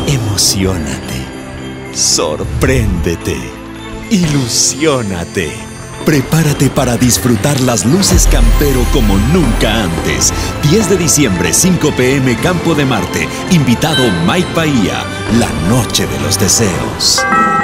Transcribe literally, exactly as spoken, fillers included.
Emociónate, sorpréndete, ilusiónate. Prepárate para disfrutar las luces Campero como nunca antes. diez de diciembre, cinco p m, Campo de Marte. Invitado Mike Bahía. La noche de los deseos.